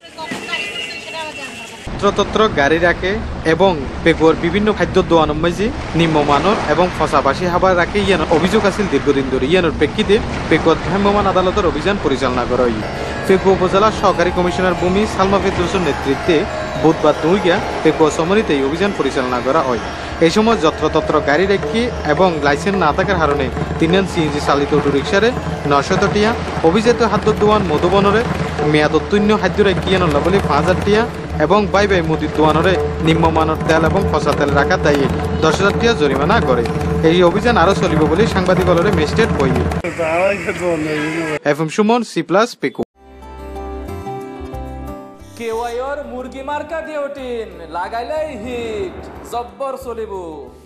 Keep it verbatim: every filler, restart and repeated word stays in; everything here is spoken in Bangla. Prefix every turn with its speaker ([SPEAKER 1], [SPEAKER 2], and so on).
[SPEAKER 1] তত্র গাড়ি রাখে এবং পেকুয়ার বিভিন্ন খাদ্য দোয়ান মেজি নিম্নমানের এবং ফসাবাসী হাবার রাখে ইয়ানোর অভিযোগ আছিল দীর্ঘদিন ধরে। ইয়ানোর প্রেক্ষিতে পেকুয়ার ভ্রাম্যমাণ আদালতের অভিযান পরিচালনা করা হয়। পেকুয়া উপজেলা সহকারী কমিশনার ভূমি সালমা ফেরদৌসের নেতৃত্বে বুধবার দুইগা পেকুয়া সমরিতে এই অভিযান পরিচালনা করা হয়। এই সময় যত্রতত্র গাড়ি রেখি এবং লাইসেন্স না থাকার কারণে তিনজন সিএনজি চালিত অটোরিক্সারে নশত টিয়া অভিজাত খাদ্য দোয়ান মধুবনরে মেয়াদ উত্তীর্ণ খাদ্য রেখি ইয়ানোর বলে পাঁচ হাজার টিয়া এবং বাই বাই মুদির দোয়ানরে নিম্নমানের তেল এবং ফসা তেল রাখার দায়ী দশ হাজার টিয়া জরিমানা করে। এই অভিযান আরও চলিব বলে সাংবাদিকলরে মেজিস্ট্রেট কই। F M Suman C plus পেকু
[SPEAKER 2] কেওয়াইর মুরগি মার্কা ডিওটিন লাগাইলেই হিট জব্বর চলিব।